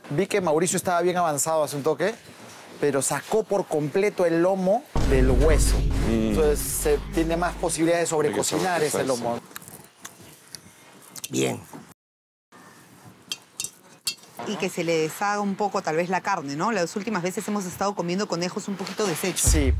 Vi que Mauricio estaba bien avanzado hace un toque, pero sacó por completo el lomo del hueso. Entonces tiene más posibilidades de sobrecocinar ese lomo. Bien. Y que se le deshaga un poco tal vez la carne, ¿no? Las últimas veces hemos estado comiendo conejos un poquito deshechos. Sí.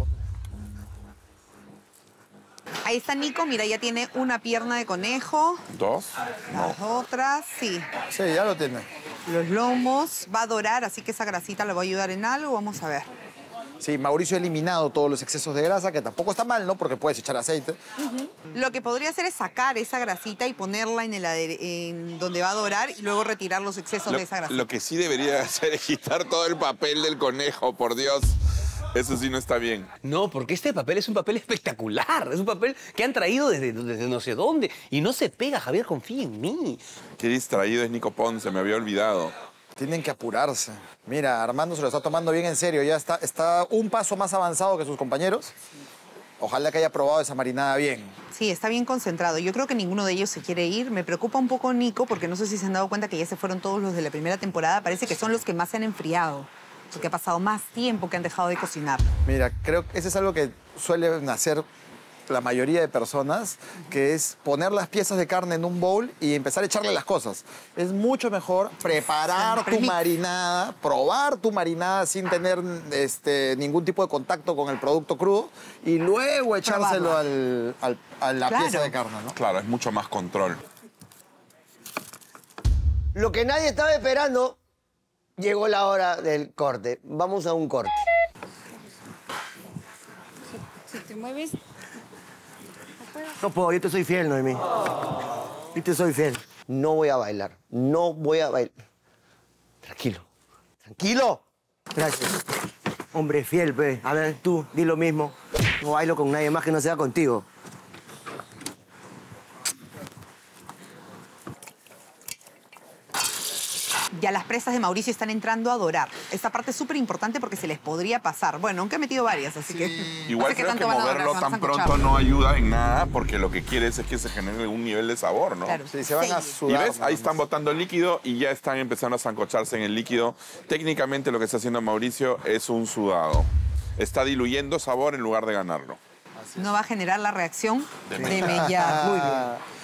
Ahí está Nico, mira, ya tiene una pierna de conejo. ¿Dos? Las otras, sí. Sí, ya lo tiene. Los lomos, va a dorar, así que esa grasita le va a ayudar en algo, vamos a ver. Sí, Mauricio ha eliminado todos los excesos de grasa, que tampoco está mal, ¿no? Porque puedes echar aceite. Lo que podría hacer es sacar esa grasita y ponerla en donde va a dorar y luego retirar los excesos de esa grasita. Lo que sí debería hacer es quitar todo el papel del conejo, por Dios. Eso sí no está bien. No, porque este papel es un papel espectacular. Es un papel que han traído desde no sé dónde. Y no se pega, Javier, confía en mí. Qué distraído es Nico Ponce, me había olvidado. Tienen que apurarse. Mira, Armando se lo está tomando bien en serio. Ya está un paso más avanzado que sus compañeros. Ojalá que haya probado esa marinada bien. Sí, está bien concentrado. Yo creo que ninguno de ellos se quiere ir. Me preocupa un poco Nico, porque no sé si se han dado cuenta que ya se fueron todos los de la primera temporada. Parece que son los que más se han enfriado, porque ha pasado más tiempo que han dejado de cocinar. Mira, creo que eso es algo que suelen hacer la mayoría de personas, que es poner las piezas de carne en un bowl y empezar a echarle las cosas. Es mucho mejor preparar tu marinada, probar tu marinada sin tener ningún tipo de contacto con el producto crudo y luego echárselo a la pieza de carne, ¿no? Claro, es mucho más control. Lo que nadie estaba esperando, llegó la hora del corte. Vamos a un corte. Si te mueves... No puedo, yo te soy fiel, Noemí. Yo te soy fiel. No voy a bailar. No voy a bailar. Tranquilo. Tranquilo. Gracias. Hombre fiel, pe. A ver, tú, di lo mismo. No bailo con nadie más que no sea contigo. Ya las presas de Mauricio están entrando a dorar. Esta parte es súper importante porque se les podría pasar. Bueno, aunque ha metido varias, así que... Igual creo que moverlo tan pronto no ayuda en nada porque lo que quieres es que se genere un nivel de sabor, ¿no? Claro. Sí, se van a sudar. Y ves, ahí están botando el líquido y ya están empezando a sancocharse en el líquido. Técnicamente lo que está haciendo Mauricio es un sudado. Está diluyendo sabor en lugar de ganarlo. No va a generar la reacción de mellar. mellar. Muy bien.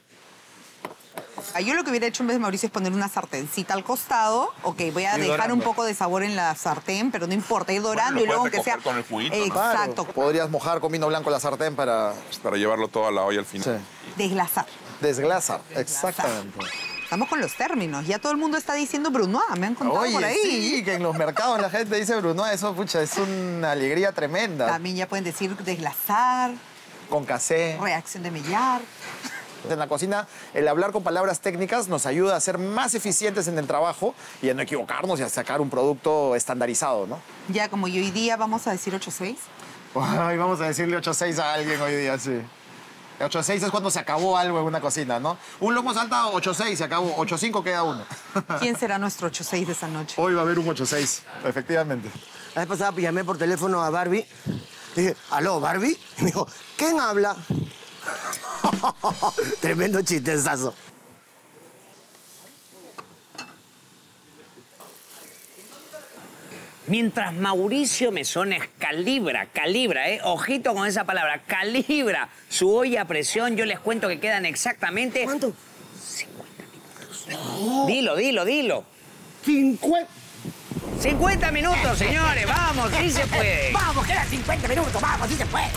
Yo lo que hubiera hecho en vez de Mauricio es poner una sartencita al costado. Ok, voy a dejar un poco de sabor en la sartén, pero no importa, ir dorando y luego aunque sea... con el juguito, ¿no? Exacto. Claro, podrías mojar con vino blanco la sartén para llevarlo todo a la olla al final. Sí. Desglasar. Desglasar, exactamente. Estamos con los términos. Ya todo el mundo está diciendo Brunoise. Me han contado Oye, por ahí. sí, que en los mercados la gente dice Brunoise. Eso, pucha, es una alegría tremenda. También ya pueden decir desglasar. Con casé. Reacción de mellar. En la cocina, el hablar con palabras técnicas nos ayuda a ser más eficientes en el trabajo y a no equivocarnos y a sacar un producto estandarizado, ¿no? Ya como hoy día vamos a decir 8-6. Ay, vamos a decirle 8-6 a alguien hoy día, sí. 8-6 es cuando se acabó algo en una cocina, ¿no? Un lomo saltado, 8-6, se acabó. 8-5 queda uno. ¿Quién será nuestro 8-6 de esa noche? Hoy va a haber un 8-6, efectivamente. La vez pasada llamé por teléfono a Barbie. Le dije, ¿aló, Barbie? Y me dijo, ¿quién habla? Tremendo chistezazo. Mientras Mauricio Mesones calibra, ojito con esa palabra, calibra su olla a presión, yo les cuento que quedan exactamente... ¿Cuánto? 50 minutos. Dilo. 50. 50 minutos, señores, vamos, sí se puede. Vamos, quedan 50 minutos, vamos, sí se puede.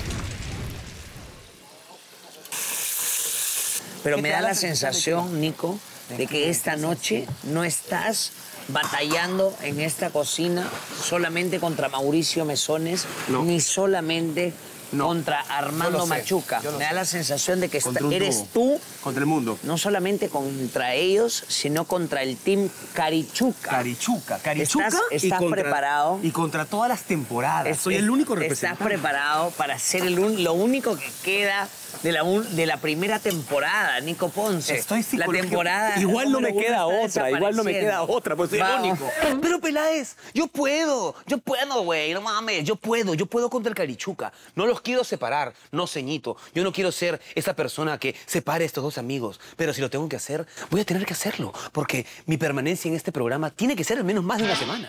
Pero me da la sensación, Nico, de que esta noche no estás batallando en esta cocina solamente contra Mauricio Mesones, ni solamente contra Armando Machuca. Me da la sensación de que eres tú... Contra el mundo. No solamente contra ellos, sino contra el team Carichuca. Carichuca. ¿Estás preparado? Y contra todas las temporadas. Soy el único representante. ¿Estás preparado para ser lo único que queda de la primera temporada, Nico Ponce. Estoy seguro La temporada... igual no me número queda uno está otra, igual no me queda desapareciendo. otra, pues soy el Vamos. único. Pero Peláez, yo puedo, güey, no mames, yo puedo contra el Carichuca. No los quiero separar, no, ceñito. Yo no quiero ser esa persona que separe a estos dos amigos, pero si lo tengo que hacer, voy a tener que hacerlo, porque mi permanencia en este programa tiene que ser al menos más de una semana.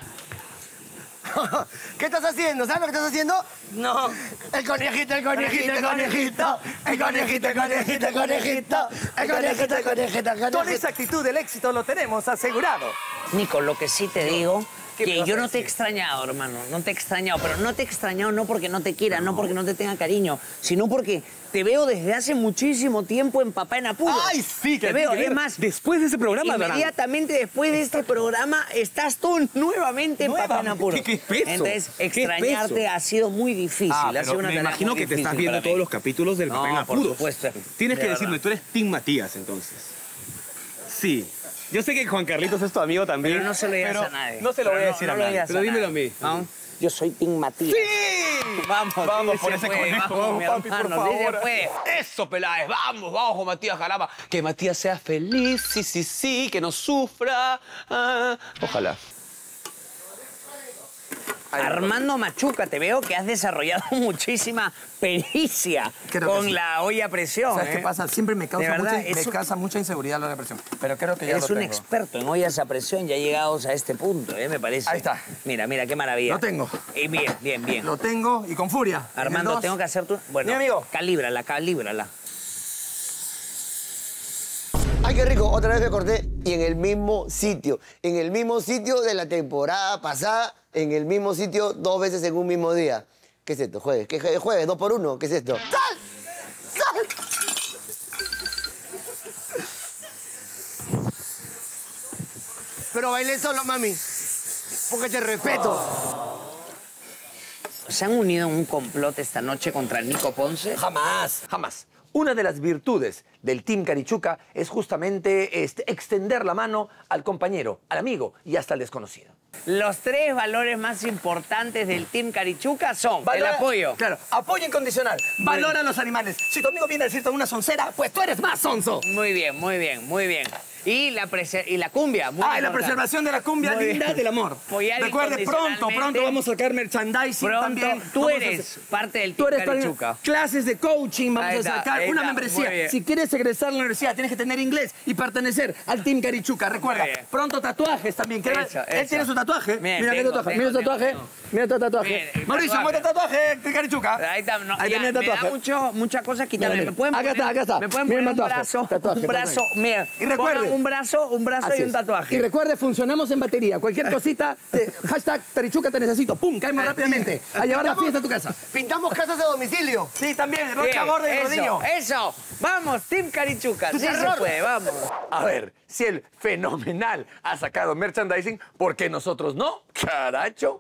¿Qué estás haciendo? ¿Sabes lo que estás haciendo? No. El conejito, el conejito, el conejito. El conejito, el conejito, el conejito. El conejito, el conejito, el conejito. Con esa actitud del éxito lo tenemos asegurado. Nico, lo que sí te digo, ¿Qué me que vas yo a no te he decir? extrañado, hermano, no te he extrañado, pero no te he extrañado no porque no te quiera, no porque no te tenga cariño, sino porque te veo desde hace muchísimo tiempo en Papá en Apuro. ¡Ay, sí! Te veo, es más, después de ese programa, Darán. inmediatamente después de este programa estás tú nuevamente en Papá en Apuro. ¿Qué peso? Entonces, ¿Qué extrañarte peso? ha sido muy difícil. ha sido pero una me tarea imagino muy que te estás difícil viendo para todos mí. los capítulos del Papá en No, Apuro. por supuesto. Tienes que De decirme, verdad. tú eres Team Matías, entonces. Sí. Yo sé que Juan Carlitos es tu amigo también. Pero no se lo digas pero a nadie. No se lo voy a decir a nadie. digas Pero dímelo a mí. ¿No? Yo soy Team Matías. ¡Sí! Vamos, Vamos sí por se ese puede, conejo, vamos, mi papi, por hermano, sí se favor. puede. Eso, Peláez, vamos con Matías, caramba. Que Matías sea feliz, sí, que no sufra. Ojalá. Armando Machuca, te veo que has desarrollado muchísima pericia Creo que con sí. la olla a presión. ¿Sabes qué pasa? Siempre me De causa, verdad, mucha inseguridad la depresión. Pero creo que ya Eres lo un tengo. experto en ollas a presión, ya llegados a este punto, me parece. Ahí está. Mira, qué maravilla. Lo tengo. Y bien. Lo tengo y con furia. En el Armando, 2. tengo que hacer tu... Bueno, Mi amigo. calíbrala. Ay, qué rico. Otra vez me corté y en el mismo sitio. En el mismo sitio de la temporada pasada. En el mismo sitio 2 veces en un mismo día. ¿Qué es esto? ¿Jueves? ¿Qué jueves? 2 por 1. ¿Qué es esto? ¡Sal! Pero bailé solo, mami. Porque te respeto. ¿Se han unido en un complot esta noche contra Nico Ponce? Jamás. Una de las virtudes del Team Carichuca es justamente extender la mano al compañero, al amigo y hasta al desconocido. Los 3 valores más importantes del Team Carichuca son el apoyo. Claro, apoyo incondicional. Valora a los animales. Si tu amigo viene a decirte una soncera, pues tú eres más sonso. Muy bien. Y la cumbia, muy Y la importante. preservación de la cumbia Muy linda bien. del amor. Apoyar Recuerde, pronto vamos a sacar merchandising Pronto, también. tú Vamos a eres hacer- parte del Tú Team eres Carichuca. clases de coaching, vamos Ahí a está, sacar ahí una está, membresía. muy bien. Si quieres egresar a la universidad, tienes que tener inglés y pertenecer al Team Carichuca. Recuerda, Muy bien. pronto tatuajes también. ¿Qué Eso, Él eso. tiene su tatuaje. Bien, Mira qué tengo, tatuaje. tengo, Mira tu tatuaje. tengo. Mira tu tatuaje. Bien, el Mauricio, tatuaje. muestra tatuaje, Team Carichuca. Ahí está, no, Ahí ya, tenía me da tatuaje. mucha cosa quitarme. Mira, ¿Me pueden acá poner, está, acá está. ¿Me pueden Mira el poner un tatuaje, brazo? Un brazo, mira. Y recuerde- pongan un brazo Así y un es. tatuaje. Y recuerde, funcionamos en batería. Cualquier cosita, hashtag Carichuca te necesito. ¡Pum! Caemos rápidamente. A llevar la fiesta a tu casa. Pintamos casas a domicilio. Sí, también. Bien, Rocha Gorda y Rodillo. eso. Vamos, Team Carichuca. Sí se terror. puede, vamos. A ver, si el fenomenal ha sacado merchandising, ¿por qué nosotros no? Caracho.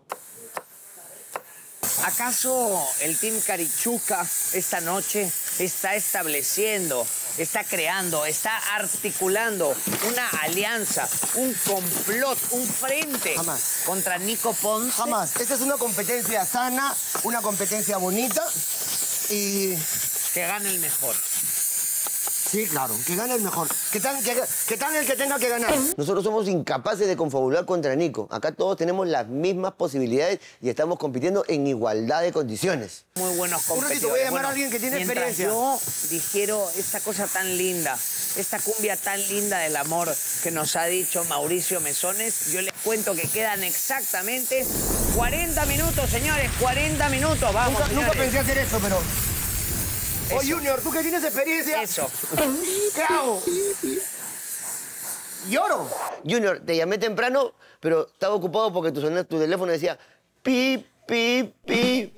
¿Acaso el Team Carichuca esta noche está estableciendo, está creando, está articulando una alianza, un complot, un frente Jamás. contra Nico Ponce? Jamás. Esta es una competencia sana, una competencia bonita y... Que gane el mejor. Sí, claro, que gane el mejor. Que tal el que tenga que ganar? Nosotros somos incapaces de confabular contra Nico. Acá todos tenemos las mismas posibilidades y estamos compitiendo en igualdad de condiciones. Muy buenos Un ratito, competidores. voy a llamar a alguien que tiene mientras experiencia. yo digiero esta cosa tan linda, esta cumbia tan linda del amor que nos ha dicho Mauricio Mesones, yo les cuento que quedan exactamente 40 minutos, señores, 40 minutos. Vamos, Nunca señores. pensé hacer eso, pero... Oh, Junior, tú que tienes experiencia... Eso. ¿Qué hago? Lloro. Junior, te llamé temprano, pero estaba ocupado porque tu teléfono decía pi, pi, pi.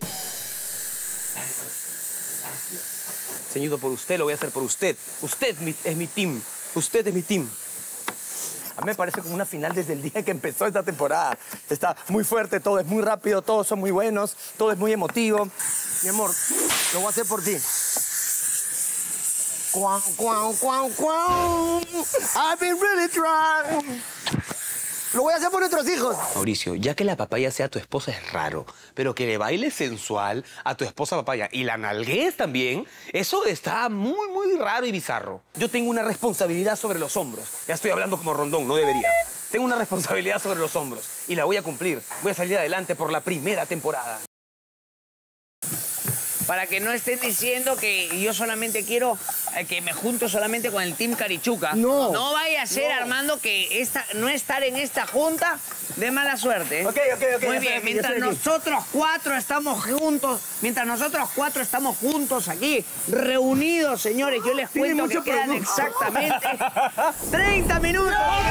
Ceñido por usted, lo voy a hacer por usted. Usted es mi team. Usted es mi team. A mí me parece como una final desde el día que empezó esta temporada. Está muy fuerte, todo es muy rápido, todos son muy buenos, todo es muy emotivo. Mi amor, lo voy a hacer por ti. Cuau, cuau, cuau, cuau. I've been really trying. Lo voy a hacer por nuestros hijos. Mauricio, ya que la papaya sea tu esposa es raro, pero que le bailes sensual a tu esposa papaya y la nalgues también, eso está muy, muy raro y bizarro. Yo tengo una responsabilidad sobre los hombros. Ya estoy hablando como Rondón, no debería. Tengo una responsabilidad sobre los hombros y la voy a cumplir. Voy a salir adelante por la primera temporada. Para que no estén diciendo que yo solamente quiero que me junto solamente con el Team Carichuca. No. No vaya a ser, Armando, que no estar en esta junta de mala suerte. ¿eh? Ok. Muy ya bien, estoy mientras aquí. nosotros cuatro estamos juntos aquí, reunidos, señores, yo les Tiene cuento que mucho quedan producto. exactamente 30 minutos.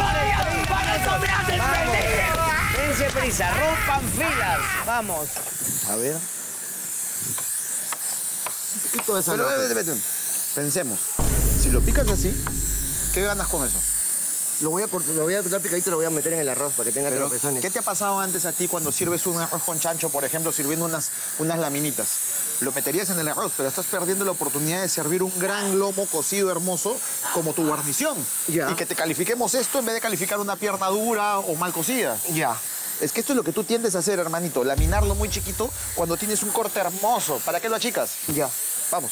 Vamos, dense prisa, rompan filas, vamos. A ver. Y todo eso. Pero vete. Pensemos. Si lo picas así, ¿qué ganas con eso? Lo voy a cortar picadito y lo voy a meter en el arroz para que tenga Pero, tropezones. ¿qué te ha pasado antes a ti cuando sirves un arroz con chancho, por ejemplo, sirviendo unas laminitas? Lo meterías en el arroz, pero estás perdiendo la oportunidad de servir un gran lomo cocido hermoso como tu guarnición. Ya. Y que te califiquemos esto en vez de calificar una pierna dura o mal cocida. Ya. Es que esto es lo que tú tiendes a hacer, hermanito. Laminarlo muy chiquito cuando tienes un corte hermoso. ¿Para qué lo achicas? Ya. Vamos.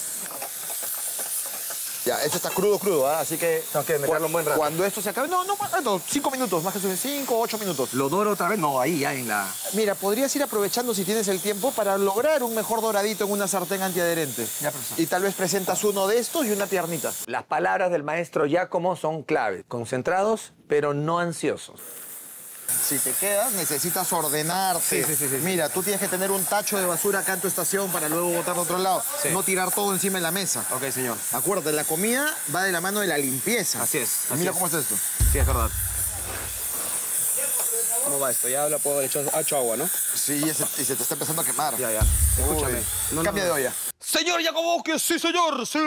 Ya, esto está crudo, ¿ah? Así que... Tengo que meterlo un buen rato. Cuando esto se acabe... No, 5 minutos, más que suficiente. 5 o 8 minutos. ¿Lo doro otra vez? No, ahí ya en la... Mira, podrías ir aprovechando si tienes el tiempo para lograr un mejor doradito en una sartén antiadherente. Ya, profesor. Y tal vez presentas uno de estos y una piernita. Las palabras del maestro Giacomo son claves. Concentrados, pero no ansiosos. Si te quedas, necesitas ordenarte. Sí. Mira, tú tienes que tener un tacho de basura acá en tu estación para luego botar de otro lado. Sí. No tirar todo encima de la mesa. Ok, señor. Acuérdate, la comida va de la mano de la limpieza. Así es, Y así mira es. cómo es esto. Sí, es verdad. ¿Cómo va esto? Ya lo puedo echar agua, ¿no? Sí, y se te está empezando a quemar. Ya. Escúchame. Uy. Cambia de olla. Señor Giacomo, que sí, señor, sí.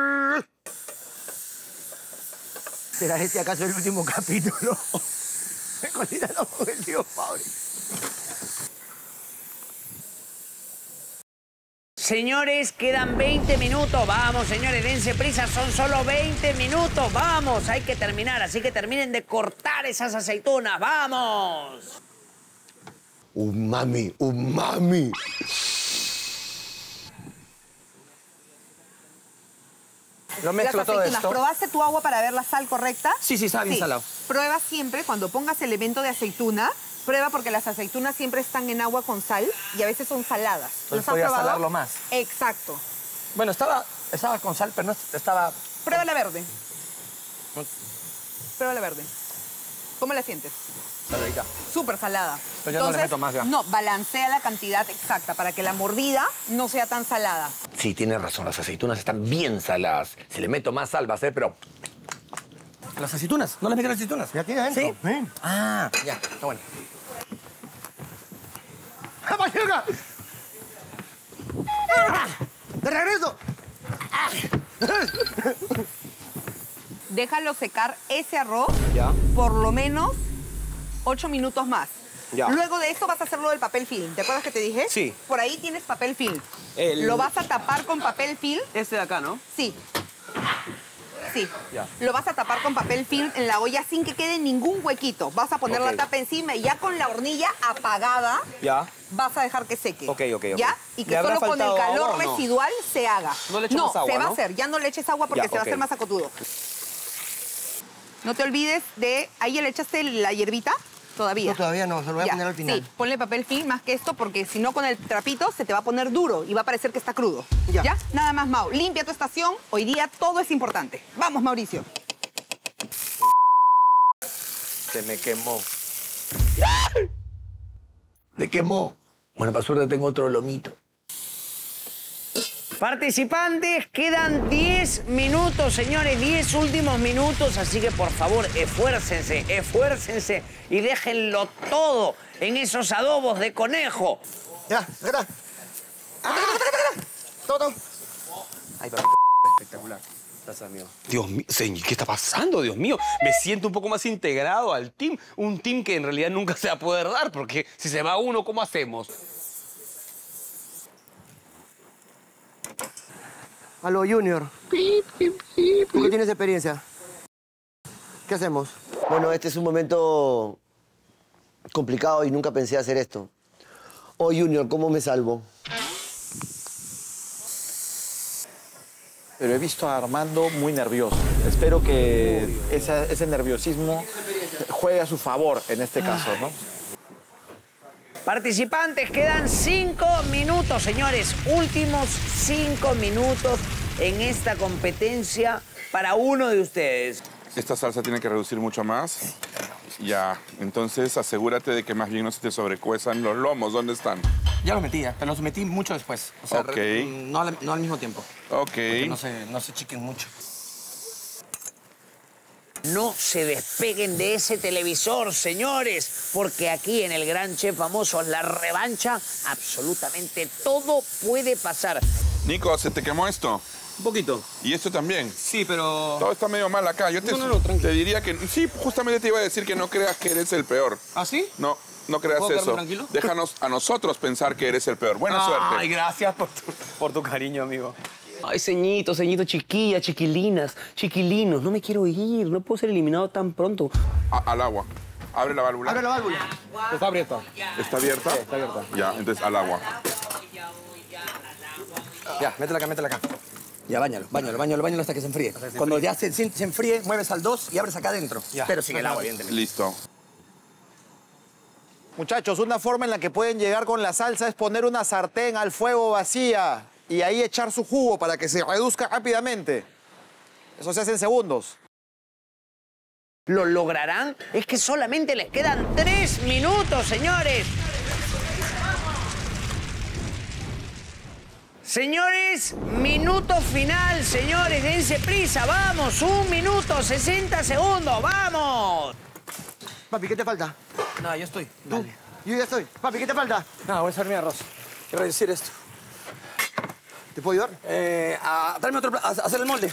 ¿Será este acaso el último capítulo? Me colitaron con el tío Fabri. Señores, quedan 20 minutos. Vamos, señores, dense prisa. Son solo 20 minutos. Vamos, hay que terminar. Así que terminen de cortar esas aceitunas. ¡Vamos! Umami. Lo mezclo Las todo aceitunas. esto. ¿Probaste tu agua para ver la sal correcta? Sí, está bien salado. Prueba siempre, cuando pongas el elemento de aceituna, prueba porque las aceitunas siempre están en agua con sal y a veces son saladas. Entonces has voy a probado? salarlo más. Exacto. Bueno, estaba con sal, pero no estaba... Prueba la verde. Prueba la verde. ¿Cómo la sientes? saladita. Súper salada. Pero ya no le meto más ya. No, balancea la cantidad exacta para que la mordida no sea tan salada. Sí, tienes razón, las aceitunas están bien saladas. Si le meto más sal va a ser, pero... ¿Las aceitunas? ¿No les meto las aceitunas? Ya tiene adentro. ¿Sí? Ah, ya, está bueno. ¡Mayuga! ¡De regreso! Déjalo secar ese arroz Ya. por lo menos 8 minutos más. Ya. Luego de esto vas a hacerlo del papel film. ¿Te acuerdas que te dije? Sí. Por ahí tienes papel film. El- Lo vas a tapar con papel film. Este de acá, ¿no? Sí. Sí. Ya. Lo vas a tapar con papel film en la olla sin que quede ningún huequito. Vas a poner Ok. la tapa encima y ya con la hornilla apagada Ya. vas a dejar que seque. Ok. ¿Ya? Y que ¿Le habrá solo con el faltado calor agua o no? residual se haga. No le echo más agua, se va ¿no? a hacer. Ya no le eches agua porque Ya, se va a ok. hacer más acotudo. No te olvides de... ¿Ahí ya le echaste la hierbita? Todavía. No, todavía no, se lo voy a Ya, poner al final. Sí, ponle papel film más que esto porque si no con el trapito se te va a poner duro y va a parecer que está crudo. Ya. Nada más, Mau. Limpia tu estación. Hoy día todo es importante. Vamos, Mauricio. Se me quemó. Me quemó. Bueno, para suerte tengo otro lomito. Participantes, quedan 10 minutos, señores, 10 últimos minutos, así que por favor, esfuércense y déjenlo todo en esos adobos de conejo. Ya, acá. Todo. Ay, pero espectacular. Gracias, amigo. Dios mío, señor, ¿qué está pasando? Dios mío, me siento un poco más integrado al team. Un team que en realidad nunca se va a poder dar, porque si se va uno, ¿cómo hacemos? Aló, Junior. ¿Tú qué tienes experiencia? ¿Qué hacemos? Bueno, este es un momento complicado y nunca pensé hacer esto. Oh, Junior, ¿cómo me salvo? Pero he visto a Armando muy nervioso. Espero que ese nerviosismo juegue a su favor en este caso, ¿no? Participantes, quedan 5 minutos, señores. Últimos 5 minutos en esta competencia para uno de ustedes. Esta salsa tiene que reducir mucho más. Ya, entonces asegúrate de que más bien no se te sobrecuezan los lomos. ¿Dónde están? Ya los metí, pero los metí mucho después. O sea, Ok. no al mismo tiempo. Ok. Porque no se chiquen mucho. No se despeguen de ese televisor, señores, porque aquí en el Gran Chef Famoso, La Revancha, absolutamente todo puede pasar. Nico, ¿se te quemó esto? Un poquito. ¿Y esto también? Sí, pero... Todo está medio mal acá. Yo te diría que... Sí, justamente te iba a decir que no creas que eres el peor. ¿Ah, sí? No creas ¿Puedo quedarme eso. tranquilo? Déjanos a nosotros pensar que eres el peor. Buena Ay, suerte. gracias por tu cariño, amigo. Ay, ceñito, chiquillas, chiquilinas, chiquilinos. No me quiero ir, no puedo ser eliminado tan pronto. Al agua. Abre la válvula. Abre la válvula. Está abierto. ¿Está abierta? Sí, está abierta. Ya, entonces al agua. Ya, métela acá. Ya, báñalo hasta que se enfríe. Cuando ya se enfríe, mueves al 2 y abres acá adentro. Pero sin el agua, evidentemente. Listo. Muchachos, una forma en la que pueden llegar con la salsa es poner una sartén al fuego vacía y ahí echar su jugo para que se reduzca rápidamente. Eso se hace en segundos. ¿Lo lograrán? Es que solamente les quedan 3 minutos, señores. Señores, minuto final, señores, dense prisa, vamos, 1 minuto, 60 segundos, vamos. Papi, ¿qué te falta? No, yo estoy. ¿Tú? Yo ya estoy. Papi, ¿qué te falta? No, voy a hacer mi arroz. Quiero decir esto. ¿Te puedo ayudar? Tráeme otro plato, hacer el molde.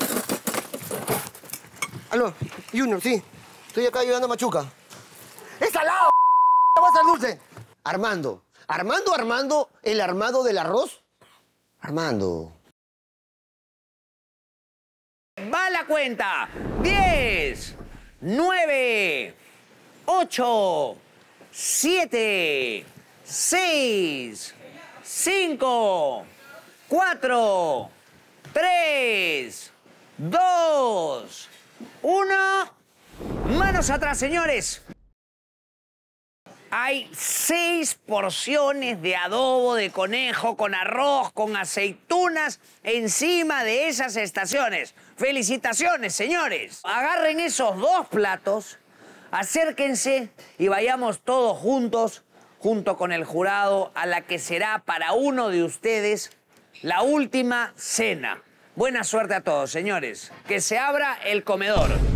Aló, Junior, sí. Estoy acá ayudando a Machuca. ¡Es salado! ¡Va a ser dulce! Armando, el armado del arroz. Armando. Va la cuenta. 10, 9, 8, 7, 6, 5, 4, 3, 2, 1. Manos atrás, señores. Hay 6 porciones de adobo de conejo con arroz, con aceitunas encima de esas estaciones. ¡Felicitaciones, señores! Agarren esos 2 platos, acérquense y vayamos todos juntos, junto con el jurado, a la que será para uno de ustedes la última cena. Buena suerte a todos, señores. Que se abra el comedor.